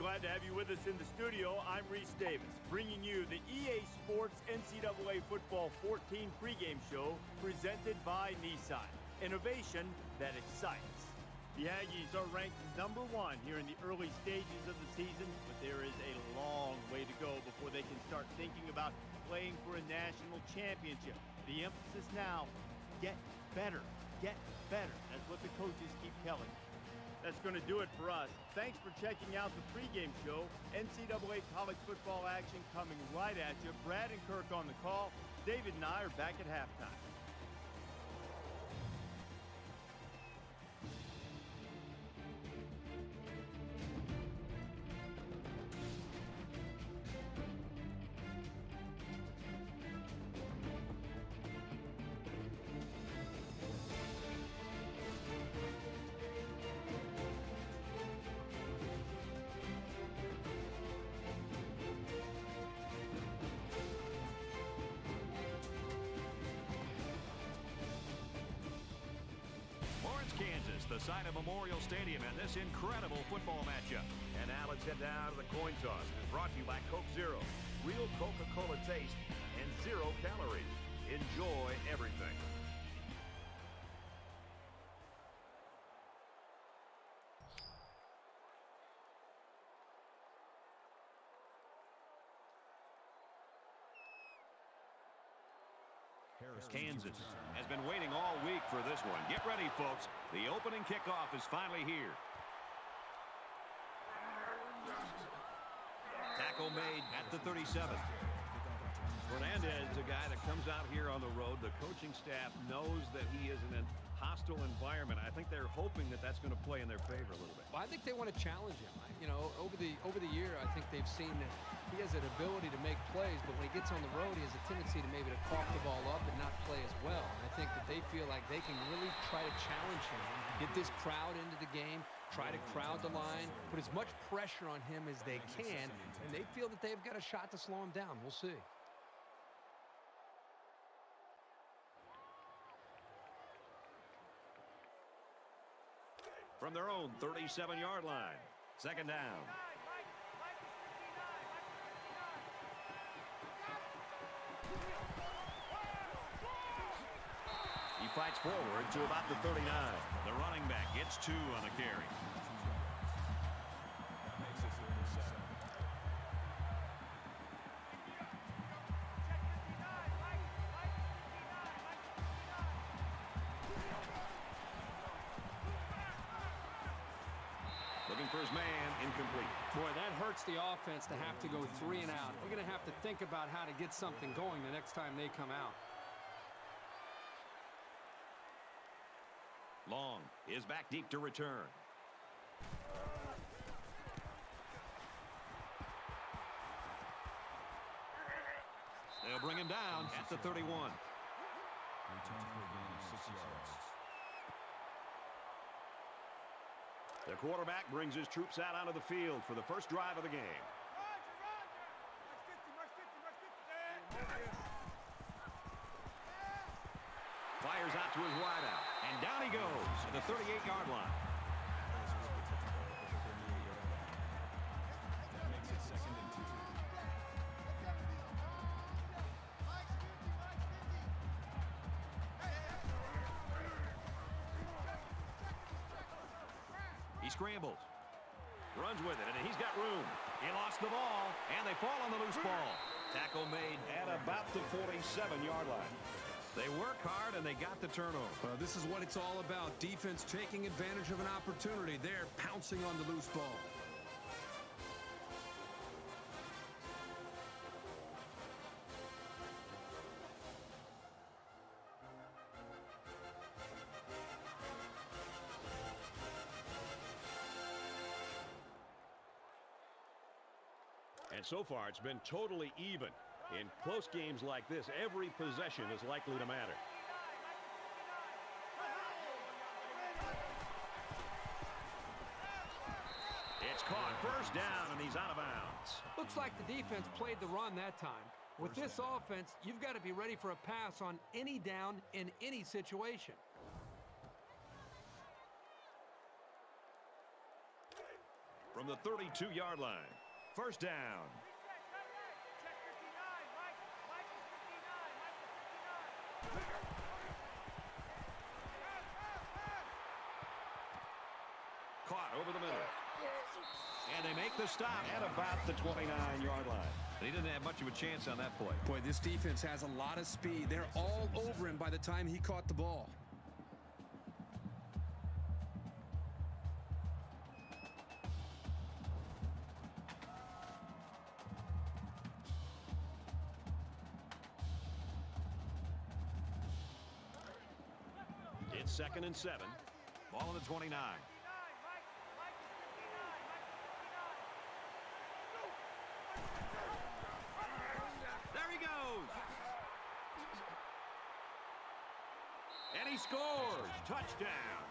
glad to have you with us in the studio. I'm Reese Davis, bringing you the EA Sports NCAA Football 14 pregame show presented by Nissan. Innovation that excites. The Aggies are ranked #1 here in the early stages of the season, but there is a long way to go before they can start thinking about playing for a national championship. The emphasis now, get better, get better. That's what the coaches keep telling me. That's going to do it for us. Thanks for checking out the pregame show. NCAA college football action coming right at you. Brad and Kirk on the call. David and I are back at halftime. Kansas, the site of Memorial Stadium, and this incredible football matchup. And now let's head down to the coin toss. It's brought to you by Coke Zero. Real Coca-Cola taste and 0 calories. Enjoy everything. Kansas has been waiting all week for this one. Get ready, folks. The opening kickoff is finally here. Tackle made at the 37. Fernandez is a guy that comes out here on the road. The coaching staff knows that he is in a hostile environment. I think they're hoping that that's going to play in their favor a little bit. Well, I think they want to challenge him. You know, over the year, I think they've seen that he has an ability to make plays, but when he gets on the road, he has a tendency to maybe to cough the ball up and not play as well. And I think that they feel like they can really try to challenge him, get this crowd into the game, try to crowd the line, put as much pressure on him as they can, and they feel that they've got a shot to slow him down. We'll see. From their own 37-yard line, second down. He fights forward to about the 39. The running back gets 2 on the carry. Looking for his man, incomplete. Boy, that hurts the offense to have to go 3 and out. They're going to have to think about how to get something going the next time they come out. Long is back deep to return. They'll bring him down at the 31. Return for a gain of 6 yards. The quarterback brings his troops out onto the field for the first drive of the game. Fires out to his wideout, and down he goes at the 38-yard line. That makes it 2nd and 2. He scrambles, runs with it, and he's got room. He lost the ball, and they fall on the loose ball. Tackle made at about the 47-yard line. They work hard, and they got the turnover. This is what it's all about. Defense taking advantage of an opportunity. They're pouncing on the loose ball. And so far, it's been totally even. In close games like this, every possession is likely to matter. It's caught. First down, and he's out of bounds. Looks like the defense played the run that time. With this offense, you've got to be ready for a pass on any down in any situation. from the 32-yard line. First down. Caught over the middle. And they make the stop at about the 29-yard line. He didn't have much of a chance on that play. Boy, this defense has a lot of speed. They're all over him by the time he caught the ball. It's 2nd and 7. Ball on the 29. There he goes. And he scores. Touchdown.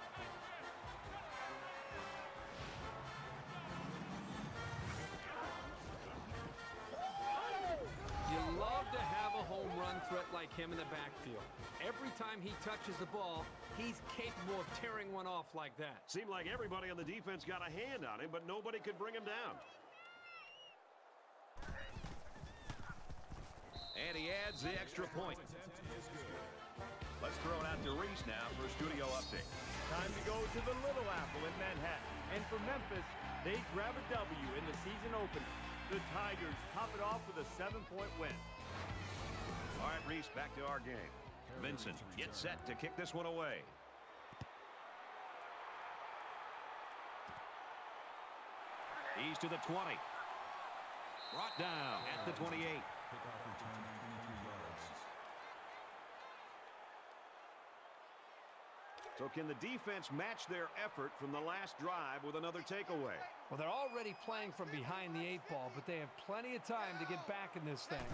You love to have a home run threat like him in the backfield. Every time he touches the ball, he's capable of tearing one off like that. Seemed like everybody on the defense got a hand on him, but nobody could bring him down. And he adds the extra point. Let's throw it out to Reese now for a studio update. Time to go to the Little Apple in Manhattan. And for Memphis, they grab a W in the season opener. The Tigers top it off with a 7-point win. All right, Reese, back to our game. Vincent gets set to kick this one away. He's to the 20. Brought down at the 28. Kickoff return, 23 yards. So can the defense match their effort from the last drive with another takeaway? Well, they're already playing from behind the 8 ball, but they have plenty of time to get back in this thing.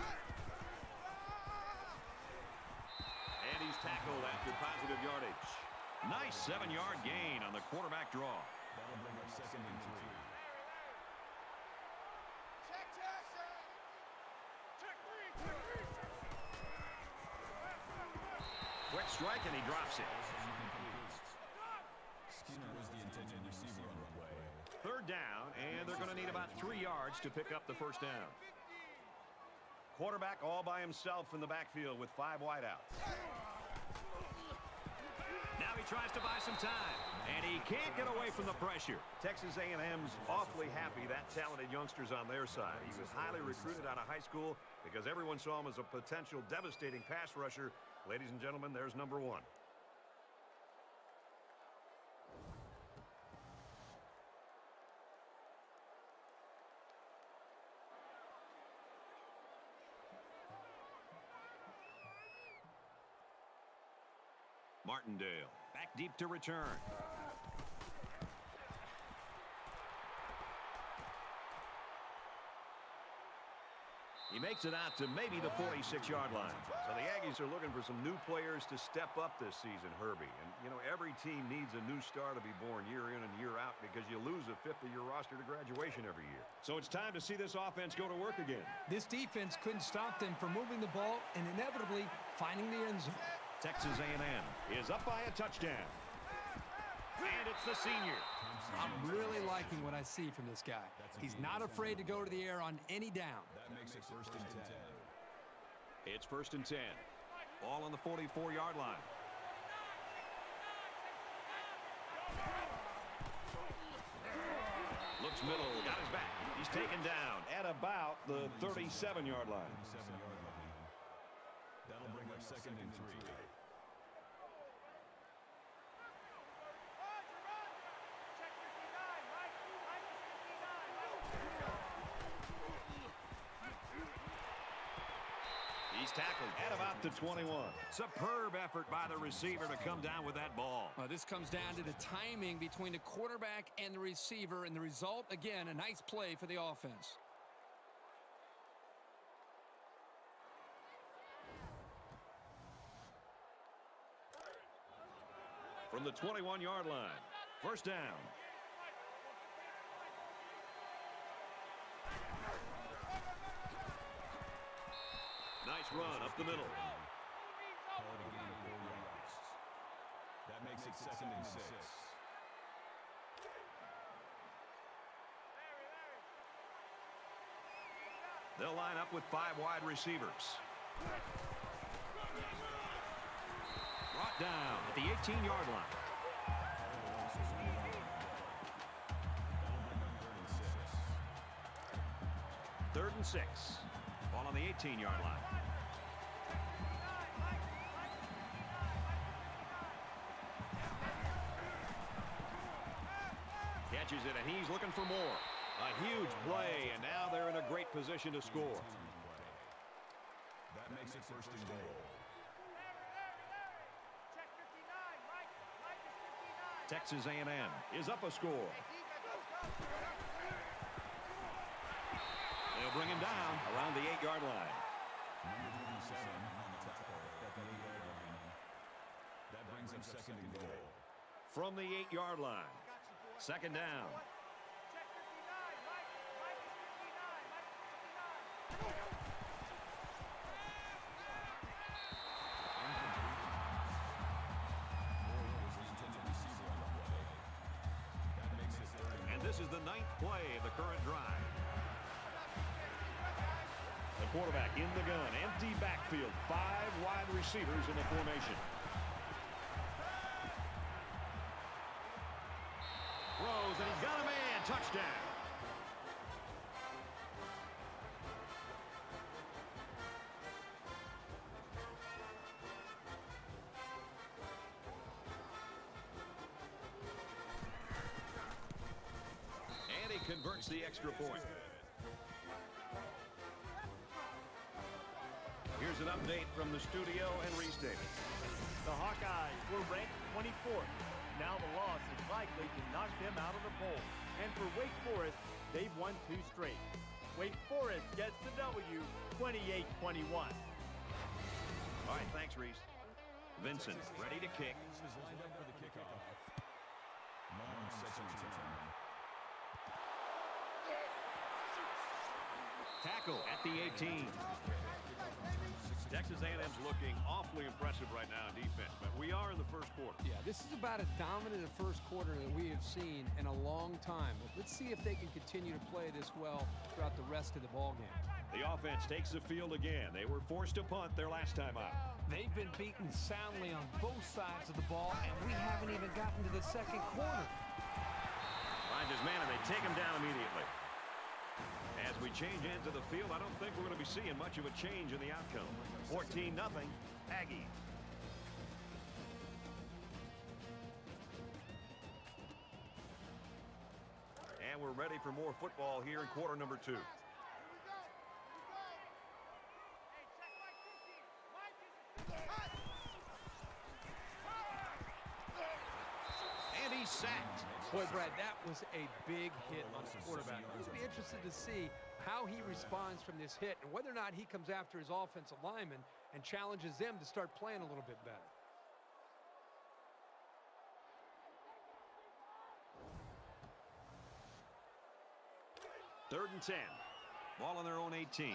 And he's tackled after positive yardage. Nice 7-yard gain on the quarterback draw. That'll bring up 2nd and 3. Quick strike, and he drops it. Skinner was the intended receiver on the play. Third down, and they're going to need about 3 yards to pick up the first down. Quarterback all by himself in the backfield with 5 wideouts. Now he tries to buy some time, and he can't get away from the pressure. Texas A&M's awfully happy that talented youngster's on their side. He was highly recruited out of high school because everyone saw him as a potential devastating pass rusher. Ladies and gentlemen, there's number 1. Martindale back deep to return. He makes it out to maybe the 46-yard line. So the Aggies are looking for some new players to step up this season, Herbie. And, you know, every team needs a new star to be born year in and year out because you lose a fifth of your roster to graduation every year. So it's time to see this offense go to work again. This defense couldn't stop them from moving the ball and inevitably finding the end zone. Texas A&M is up by a touchdown. And it's the senior. I'm really liking what I see from this guy. He's not afraid to go to the air on any down. That makes it 1st and 10. It's 1st and 10. Ball on the 44-yard line. Looks middle, got his back. He's taken down at about the 37-yard line. 7-yard line. That'll bring up 2nd and 3. He's tackled at about the 21. Superb effort by the receiver to come down with that ball. This comes down to the timing between the quarterback and the receiver, and the result, again, a nice play for the offense. From the 21-yard line, first down. Nice run up the middle. Call it a gain of 4 yards. That makes it 2nd and 6. They'll line up with 5 wide receivers. Brought down at the 18-yard line. Third and 6. Ball on the 18-yard line. Catches it, and he's looking for more. A huge play, and now they're in a great position to score. That makes it first and goal. Texas A&M is up a score. They'll bring him down around the 8-yard line. That brings him second and goal. From the 8-yard line. Second down. And this is the 9th play of the current drive. The quarterback in the gun. Empty backfield. 5 wide receivers in the formation. Throws, and he's got a man. Touchdown. And he converts the extra point. Here's an update from the studio and Reese Davis. The Hawkeyes were ranked 24th. Now the loss is likely to knock them out of the poll. And for Wake Forest, they've won 2 straight. Wake Forest gets the W, 28-21. All right, thanks, Reese. Vincent ready to kick. Is lined up for the kickoff. Long second return. Tackle at the 18. Texas A&M's looking awfully impressive right now in defense, but we are in the first quarter. Yeah, this is about as dominant a first quarter that we have seen in a long time. But let's see if they can continue to play this well throughout the rest of the ballgame. The offense takes the field again. They were forced to punt their last time out. They've been beaten soundly on both sides of the ball, and we haven't even gotten to the second quarter. Finds his man, and they take him down immediately. As we change ends of the field, I don't think we're going to be seeing much of a change in the outcome. 14-0, Aggies. And we're ready for more football here in quarter number 2. And he's sacked. Boy, Brad, that was a big hit on the quarterback. We'll be interested to see how he responds from this hit and whether or not he comes after his offensive lineman and challenges them to start playing a little bit better. Third and 10. Ball on their own 18.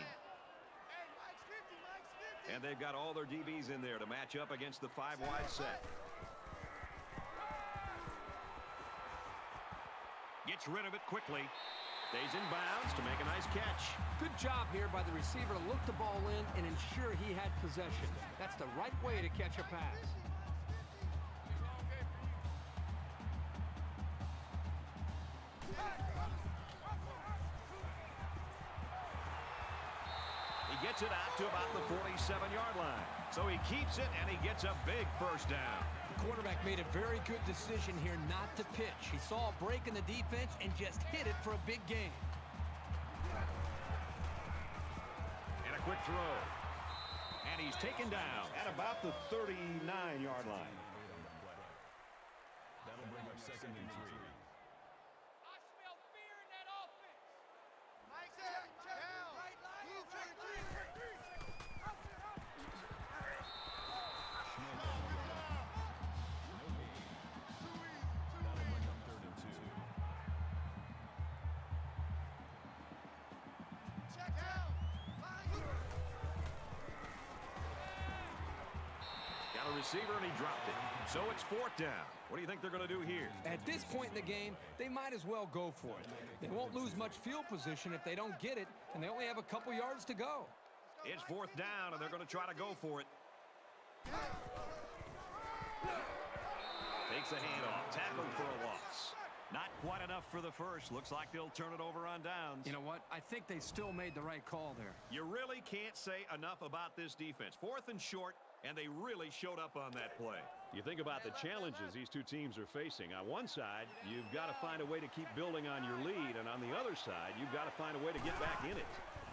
And they've got all their DBs in there to match up against the 5-wide set. Gets rid of it quickly. Stays in bounds to make a nice catch. Good job here by the receiver to look the ball in and ensure he had possession. That's the right way to catch a pass. He gets it out to about the 47-yard line. So he keeps it, and he gets a big first down. The quarterback made a very good decision here not to pitch. He saw a break in the defense and just hit it for a big gain. And a quick throw. And he's taken down at about the 39-yard line. That'll bring up second and 3. receiver, and he dropped it. So it's 4th down. What do you think they're going to do here? At this point in the game, they might as well go for it. They won't lose much field position if they don't get it, and they only have a couple yards to go. It's 4th down, and they're going to try to go for it. Takes a handoff. Tackled for a loss. Not quite enough for the first. Looks like they'll turn it over on downs. You know what? I think they still made the right call there. You really can't say enough about this defense. 4th and short, and they really showed up on that play. You think about the challenges these two teams are facing. On one side, you've got to find a way to keep building on your lead, and on the other side, you've got to find a way to get back in it.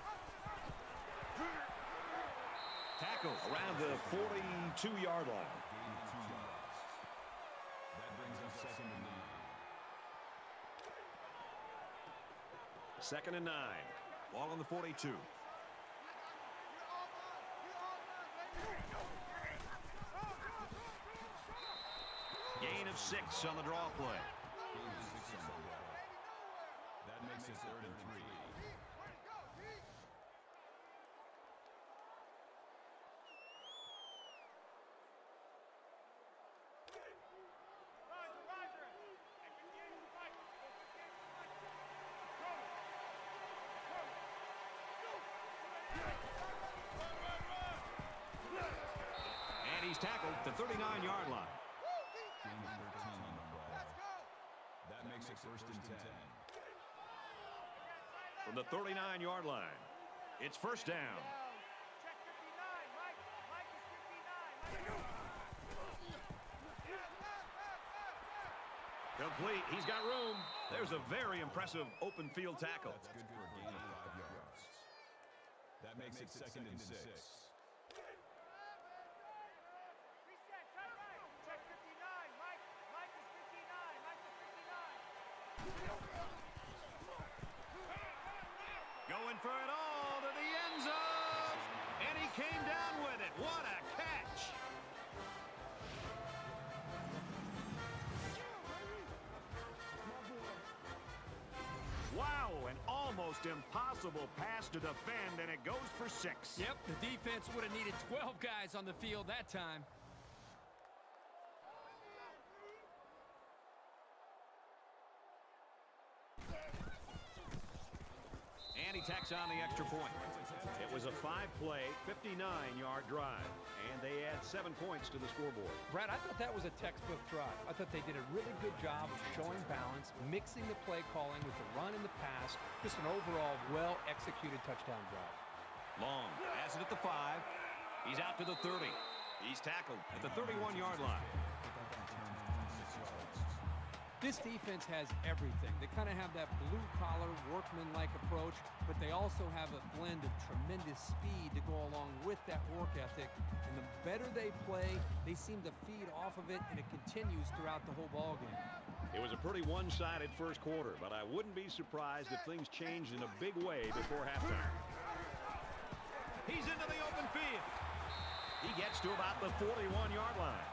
Tackle around the 42-yard line. That brings up 2nd and 9. 2nd and 9. Ball on the 42. Gain of 6 on the draw play. Gain of 6 on the draw. That makes it 3rd and 3. And he's tackled at the 39-yard line. Gain of 13 on the ball. That makes it 1st and 10. From the 39-yard line, it's 1st down. Complete. He's got room. There's a very impressive open field tackle. That's good for a gain of 5 yards. That makes it 2nd and 6. Going for it all to the end zone. And he came down with it. What a catch. Wow, an almost impossible pass to defend, and it goes for 6. Yep, the defense would have needed 12 guys on the field that time. And he tacks on the extra point. It was a 5-play, 59-yard drive, and they add 7 points to the scoreboard. Brad, I thought that was a textbook drive. I thought they did a really good job of showing balance, mixing the play calling with the run and the pass. Just an overall well-executed touchdown drive. Long has it at the 5. He's out to the 30. He's tackled at the 31-yard line. This defense has everything. They kind of have that blue-collar, workman-like approach, but they also have a blend of tremendous speed to go along with that work ethic. And the better they play, they seem to feed off of it, and it continues throughout the whole ballgame. It was a pretty one-sided first quarter, but I wouldn't be surprised if things changed in a big way before halftime. He's into the open field. He gets to about the 41-yard line.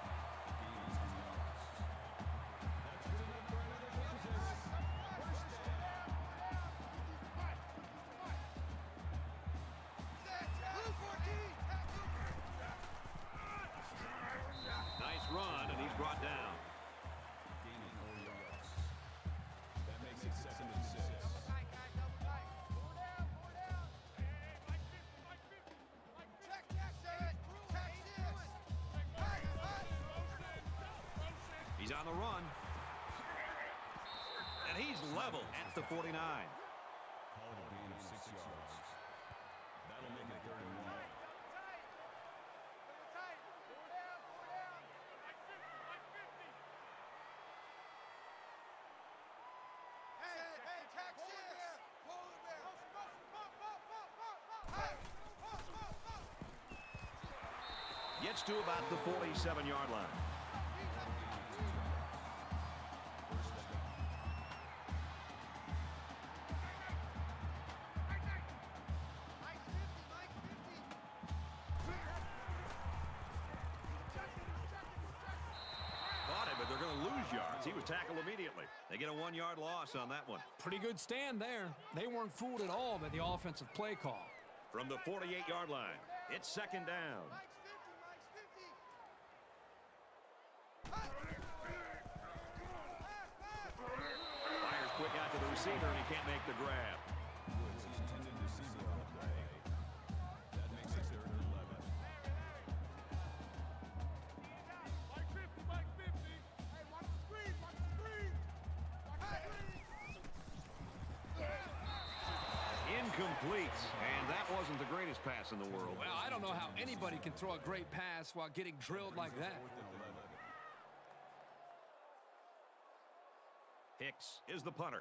Run, and he's brought down. Gain of 4 yards. That makes it 2nd and 6. He's on the run. And he's level at the 49. Call it a gain of 6 yards. That'll make it 3rd and 1. Gets to about the 47-yard line. Caught it, but they're going to lose yards. He was tackled immediately. They get a 1-yard loss on that one. Pretty good stand there. They weren't fooled at all by the offensive play call. From the 48-yard line, it's 2nd down. receiver, and he can't make the grab. Woods, he's intended receiver on the play. That makes it 3rd and 11. Incomplete, and that wasn't the greatest pass in the world. Well, I don't know how anybody can throw a great pass while getting drilled like that. 4th and 11. Hicks is the punter.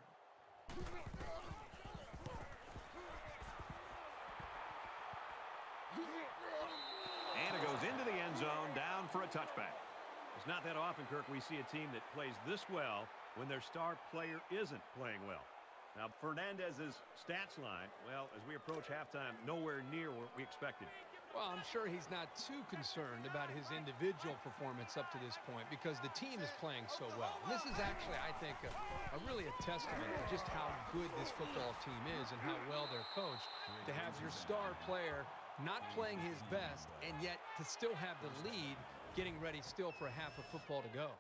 And it goes into the end zone, down for a touchback. It's not that often, Kirk, we see a team that plays this well when their star player isn't playing well. Now, Fernandez's stats line, well, as we approach halftime, nowhere near what we expected. Well, I'm sure he's not too concerned about his individual performance up to this point because the team is playing so well. And this is actually, I think, really a testament to just how good this football team is and how well they're coached to have your star player not playing his best and yet to still have the lead, getting ready still for half of football to go.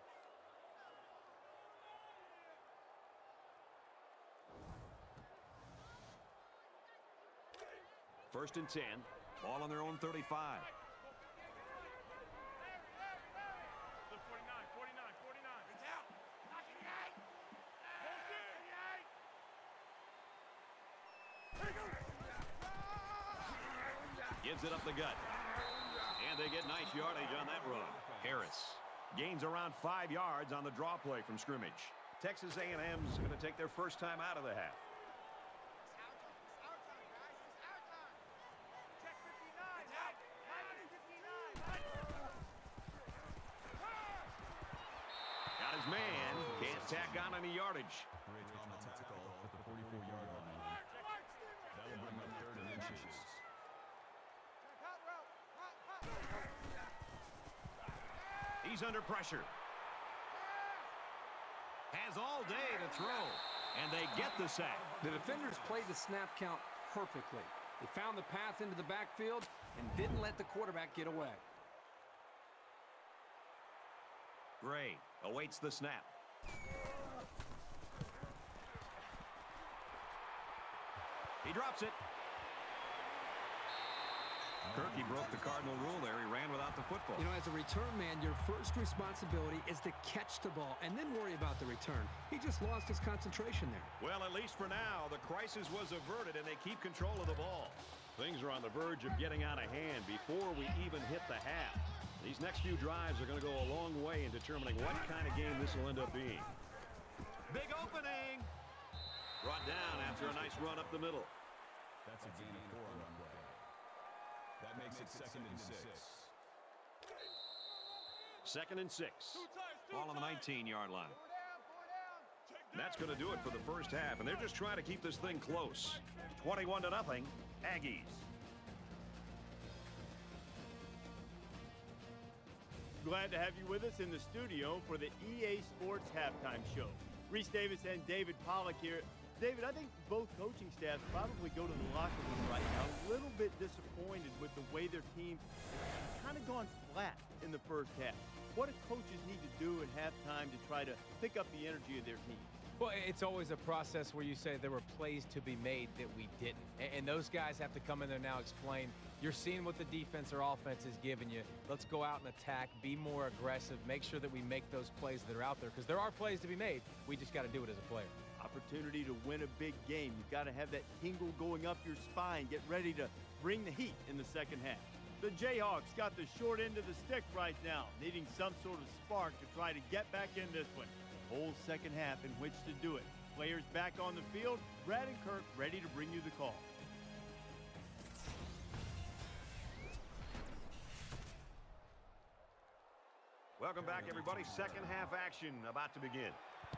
First and 10. Ball on their own 35. Gives it up the gut. And they get nice yardage on that run. Harris gains around 5 yards on the draw play from scrimmage. Texas A&M's going to take their first time out of the half. Got his man. Can't tack on any yardage. Bridge on the tackle at the 44-yard line. That will bring up 3rd and inches. He's under pressure. Has all day to throw. And they get the sack. The defenders played the snap count perfectly. They found the path into the backfield and didn't let the quarterback get away. Gray awaits the snap. He drops it. Kirky broke the Cardinal rule there. He ran without the football. You know, as a return man, your first responsibility is to catch the ball and then worry about the return. He just lost his concentration there. Well, at least for now, the crisis was averted, and they keep control of the ball. Things are on the verge of getting out of hand before we even hit the half. These next few drives are going to go a long way in determining what kind of game this will end up being. Big opening. Brought down after a nice run up the middle. That's a gain of 4 on the play. That makes it 2nd and 6. 2nd and 6. Ball on the 19-yard line. That's going to do it for the first half, and they're just trying to keep this thing close. 21-0, Aggies. Glad to have you with us in the studio for the EA Sports Halftime Show. Reese Davis and David Pollack here. David, I think both coaching staffs probably go to the locker room right now a little bit disappointed with the way their team has kind of gone flat in the first half. What do coaches need to do in halftime to try to pick up the energy of their team? Well, it's always a process where you say there were plays to be made that we didn't. And those guys have to come in there now, explain, you're seeing what the defense or offense is giving you. Let's go out and attack, be more aggressive, make sure that we make those plays that are out there. Because there are plays to be made. We just got to do it as a player. Opportunity to win a big game. You've got to have that tingle going up your spine. Get ready to bring the heat in the second half. The Jayhawks got the short end of the stick right now, needing some sort of spark to try to get back in this one. A whole second half in which to do it. Players back on the field. Brad and Kirk ready to bring you the call. Welcome back, everybody. Second half action about to begin.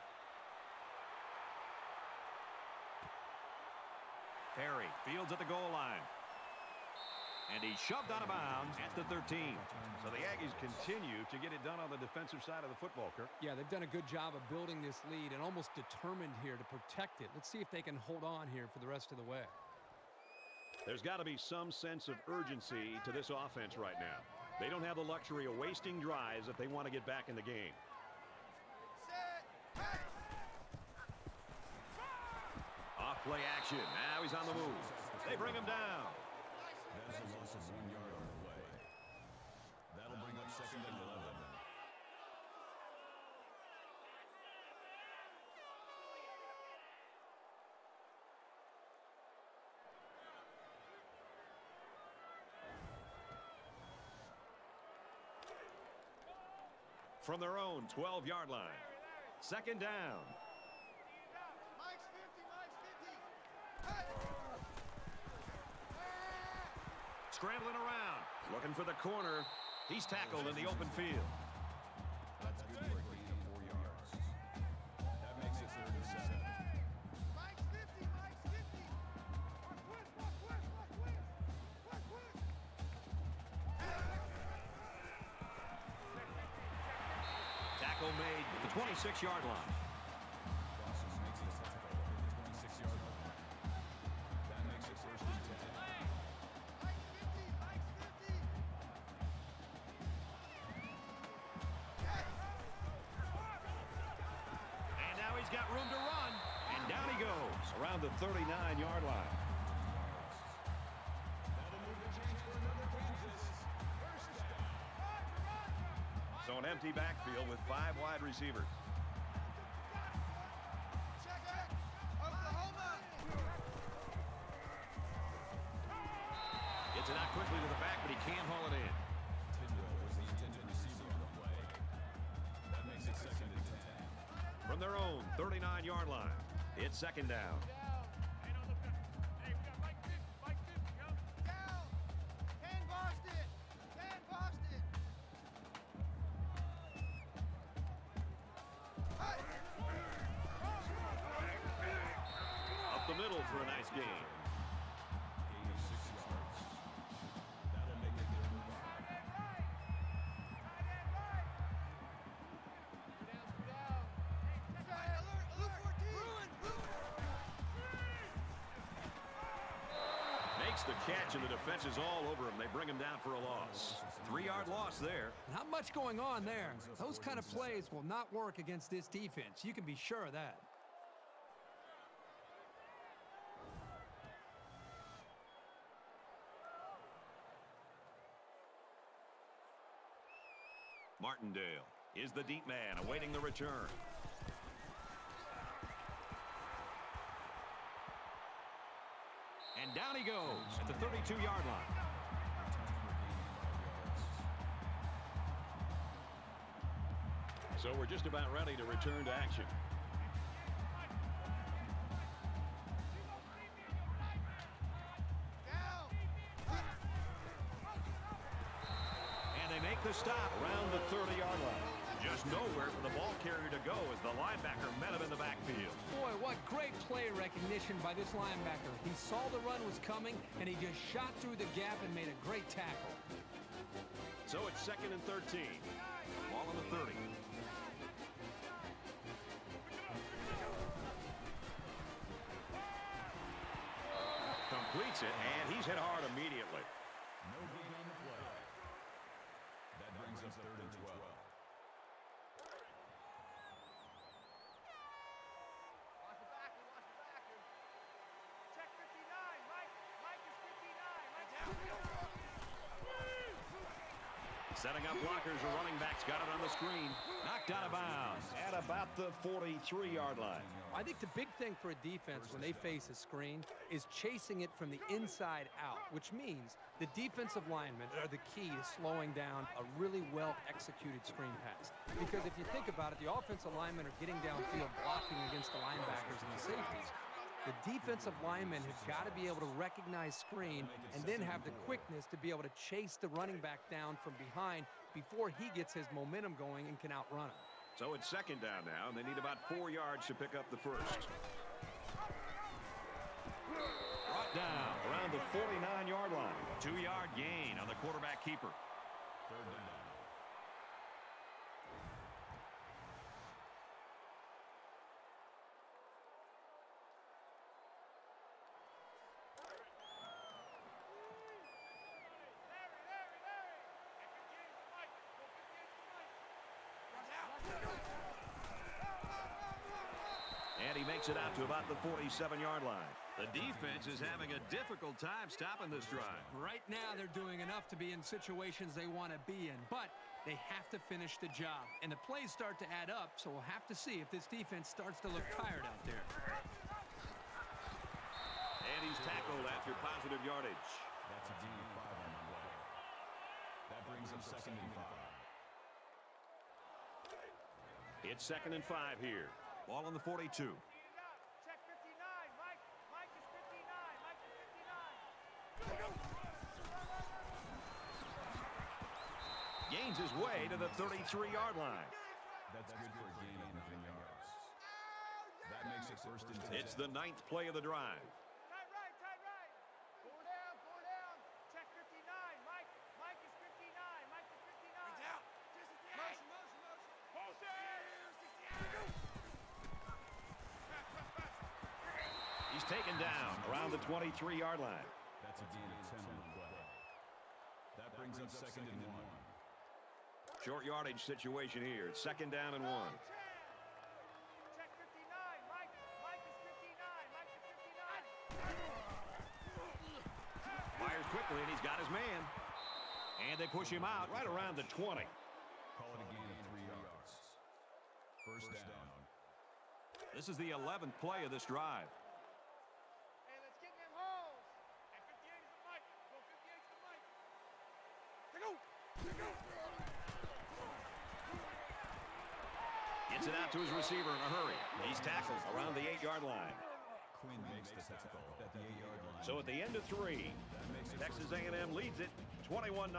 Perry fields at the goal line. And he's shoved out of bounds at the 13. So the Aggies continue to get it done on the defensive side of the football, Kirk. Yeah, they've done a good job of building this lead and almost determined here to protect it. Let's see if they can hold on here for the rest of the way. There's got to be some sense of urgency to this offense right now. They don't have the luxury of wasting drives if they want to get back in the game. Play action. Now he's on the move. They bring him down. That is a loss of 1 yard on the play. That'll bring up 2nd and 11. From their own 12-yard line. 2nd down. Scrambling around, looking for the corner. He's tackled in the open field. That's good for a gain of 4 yards. That makes it 3rd and 7. Tackle made at the 26-yard line. Crosses makes the tackle at the 26-yard line. That makes it 1st and 10. And now he's got room to run. And down he goes around the 39-yard line. That'll move the chains for another Kansas. 1st down. So an empty backfield with 5 wide receivers. Gets it out quickly to the back, but he can't haul it in. Tidwell was the intended receiver on the play. That makes it 2nd and 10. From their own 39-yard line, it's 2nd down. Up the middle for a nice gain. Gain of 6 yards. That'll make it 3rd and 5. Makes the catch, and the defense is all over him. They bring him down for a loss. 3-yard loss there. Not much going on there. Those kind of plays will not work against this defense. You can be sure of that. Martindale is the deep man awaiting the return. And down he goes at the 32-yard line. So we're just about ready to return to action. And they make the stop around the 30-yard line. Just nowhere for the ball carrier to go as the linebacker met him in the backfield. Boy, what great play recognition by this linebacker. He saw the run was coming, and he just shot through the gap and made a great tackle. So it's 2nd and 13. Ball on the 30. Completes it, and he's hit hard immediately. No gain on the play. That brings up 3rd and 12. Setting up blockers, the running back's got it on the screen. Knocked out of bounds at about the 43-yard line. I think the big thing for a defense when they face a screen is chasing it from the inside out, which means the defensive linemen are the key to slowing down a really well-executed screen pass. Because if you think about it, the offensive linemen are getting downfield blocking against the linebackers and the safeties. The defensive linemen have got to be able to recognize screen and then have the quickness to be able to chase the running back down from behind before he gets his momentum going and can outrun him. So it's 2nd down now, and they need about 4 yards to pick up the first. Brought down around the 49-yard line. 2-yard gain on the quarterback keeper. 3rd down. And he makes it out to about the 47-yard line. The defense is having a difficult time stopping this drive. Right now, they're doing enough to be in situations they want to be in, but they have to finish the job. And the plays start to add up, so we'll have to see if this defense starts to look tired out there. And he's tackled after positive yardage. That's a gain of 5 on the play. That brings up 2nd and 5. It's 2nd and 5 here. Ball on the 42. Check 59. Mike is 59. Mike is 59. Gains his way to the 33-yard line. That's good for a gain of 9 yards. That makes it 1st and 10. It's the 9th play of the drive. Tight right. Four down. Check 59. Mike is 59. Mike is 59. Down. Motion. He's taken down around the 23-yard line. That's a gain of 10 on the play. That brings up 2nd and 1. Short yardage situation here. It's 2nd down and 1. Check 59. Mike is 59. Mike is 59. Fires quickly, and he's got his man. And they push him out right around the 20. Call it a gain of 3 yards. 1st down. This is the 11th play of this drive. Hey, let's get them holes. Hey, 58 is the Mike. Go 58 is the Mike. Go. Gets it out to his receiver in a hurry. He's tackled around the 8-yard line. Quinn makes the tackle at the 8-yard line. So at the end of 3, Texas A&M leads it 21-0.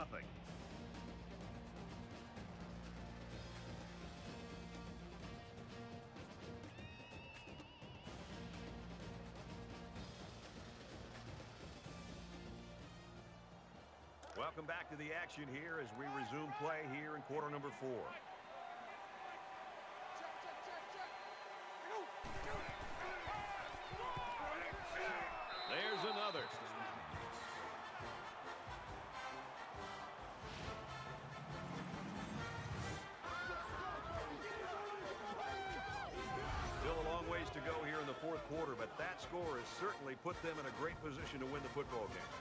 Welcome back to the action here as we resume play here in quarter number 4. There's another. Still a long ways to go here in the 4th quarter, but that score has certainly put them in a great position to win the football game.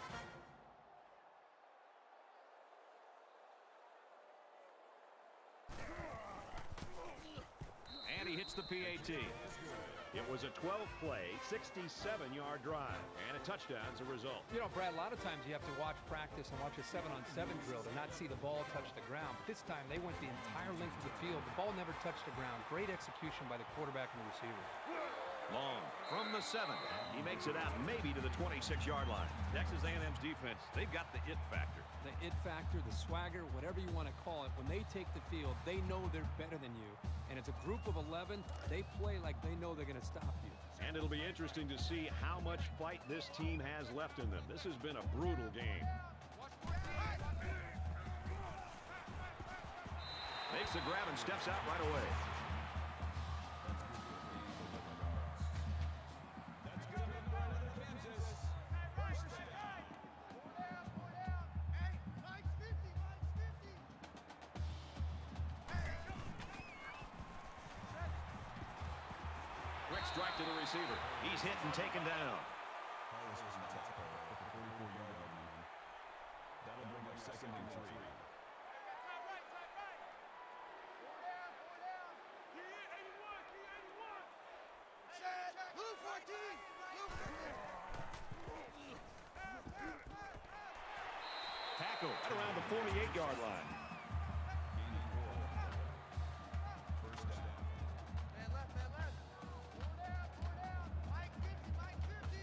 And he hits the PAT. It was a 12-play, 67-yard drive, and a touchdown as a result. You know, Brad, a lot of times you have to watch practice and watch a 7-on-7 drill to not see the ball touch the ground. But this time, they went the entire length of the field. The ball never touched the ground. Great execution by the quarterback and the receiver. Long from the 7. He makes it out maybe to the 26-yard line. Texas A&M's defense, they've got the it factor. The it factor, the swagger, whatever you want to call it, when they take the field, they know they're better than you. And it's a group of 11. They play like they know they're going to stop you. And it'll be interesting to see how much fight this team has left in them. This has been a brutal game. Makes the grab and steps out right away. Strike to the receiver. He's hit and taken down. Hollis was in tackle at the 44-yard line. That'll bring up 2nd and 3. Tight right. Four down. Key 81. Set. Blue 14. Tackle right around the 48-yard line. Gain of 4. 1st down. Man left. Four down. Mike 50.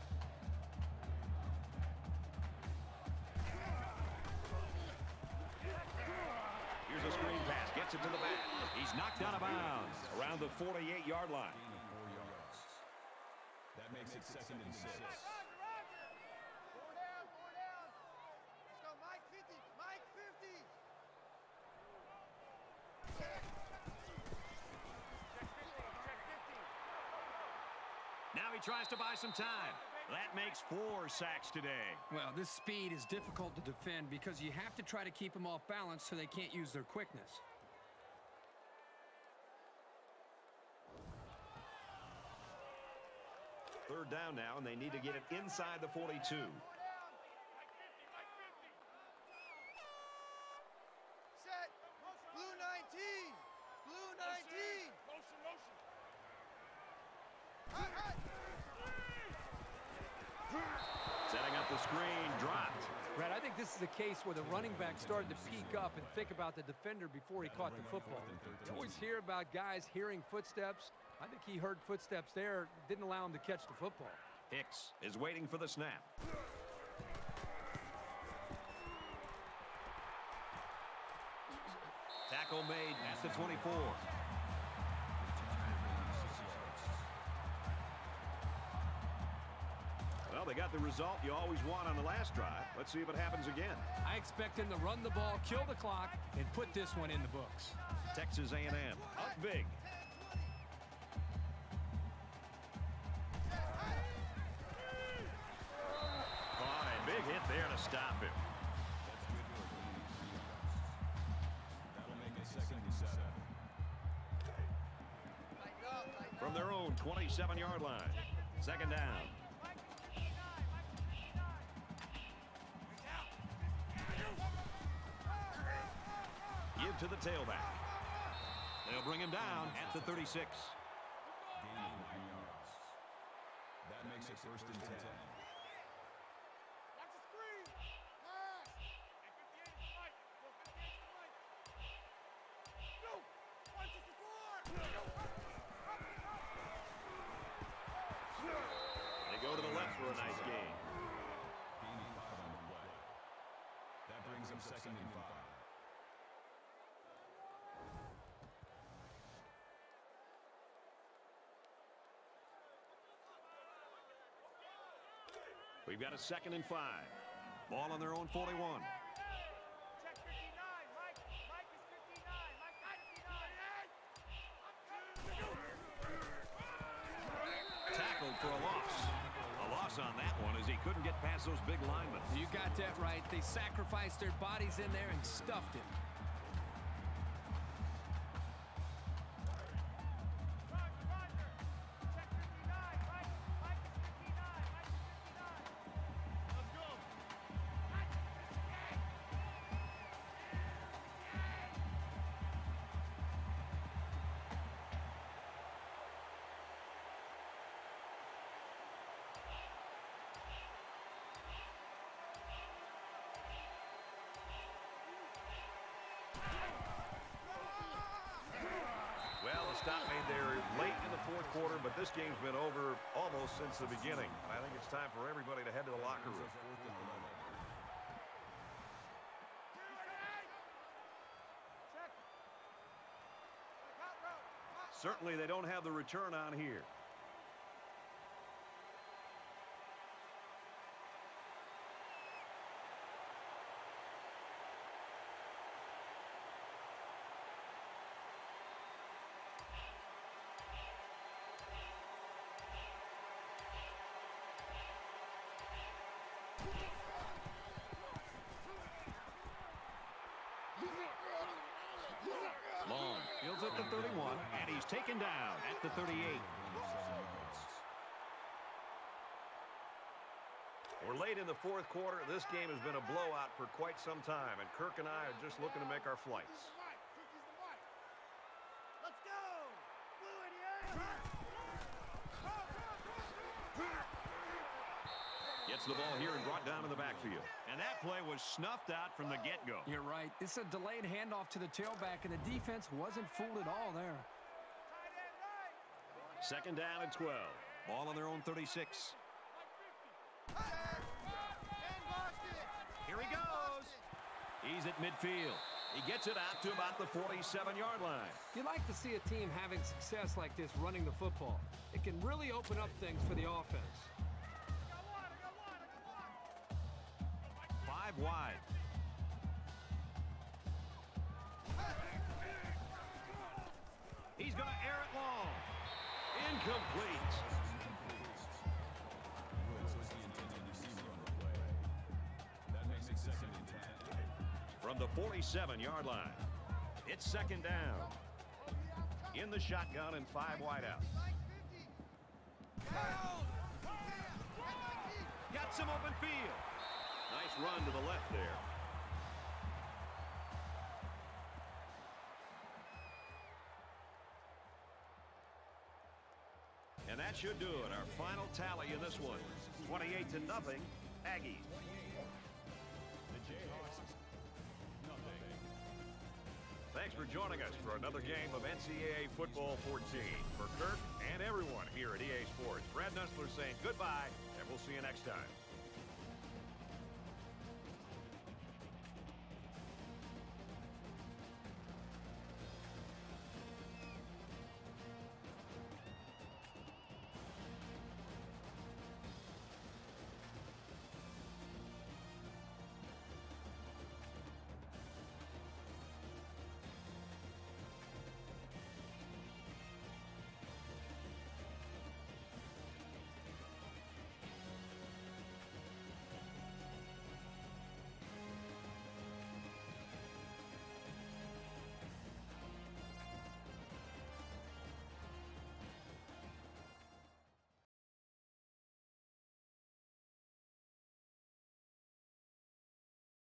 Here's a screen pass. Gets it to the back. He's knocked out of bounds around the 48-yard line. Gain of 4 yards. That makes it 2nd and 6. Roger. Four down. Let's go, Mike 50. Now he tries to buy some time. That makes 4 sacks today. Well, this speed is difficult to defend because you have to try to keep them off balance so they can't use their quickness. Third down now, and they need to get it inside the 42. Set. Blue 19. Blue 19. Setting up the screen, dropped. Brad, I think this is a case where the running back started to peek up and think about the defender before he caught the football. You always hear about guys hearing footsteps. I think he heard footsteps there, didn't allow him to catch the football. Hicks is waiting for the snap. Tackle made at the 24. Well, they got the result you always want on the last drive. Let's see if it happens again. I expect him to run the ball, kill the clock, and put this one in the books. Texas A&M up big. Caught a big hit there to stop him. That'll make it 2nd and 7. From their own 27-yard line. Second down. Give to the tailback. They'll bring him down at the 36. Gain of 9 yards. That makes it 1st and 10. Watch the screen. Pass. And 58 to Mike. Go 58 to Mike. Go. Watch the score. They go to the left for a nice gain. Gaining 5 on the way. That brings them 2nd and 5. We've got a 2nd and 5. Ball on their own 41. Check 59. Mike. Mike is 59. Mike is 59. Tackled for a loss. A loss on that one as he couldn't get past those big linemen. You got that right. They sacrificed their bodies in there and stuffed him. Roger. Check 59. Mike. Mike is 59. Mike is 59. Let's go. Well, the stop made there late in the 4th quarter, but this game's been over almost since the beginning. I think it's time for everybody to head to the locker room. 4th and 11. Check. Hot route. Certainly they don't have the return on here. Long fields at the 31, and he's taken down at the 38. We're late in the 4th quarter. This game has been a blowout for quite some time, and Kirk and I are just looking to make our flights. Let's go. Blue 88. Gets the ball here and brought down in the backfield. And that play was snuffed out from the get-go. You're right. It's a delayed handoff to the tailback, and the defense wasn't fooled at all there. Tight end right. Second down and 12. Ball on their own 36. Here he goes. He's at midfield. He gets it out to about the 47-yard line. You like to see a team having success like this running the football. It can really open up things for the offense. 5 wide. He's going to air it long. Incomplete. Woods was the intended receiver on the play. That makes it 2nd and 10. From the 47-yard line. It's second down. In the shotgun and 5 wide out. some open field. Nice run to the left there. And that should do it. Our final tally in this one, 28-0, Aggies. Thanks for joining us for another game of NCAA Football 14. For Kirk and everyone here at EA Sports, Brad Nussler saying goodbye, and we'll see you next time.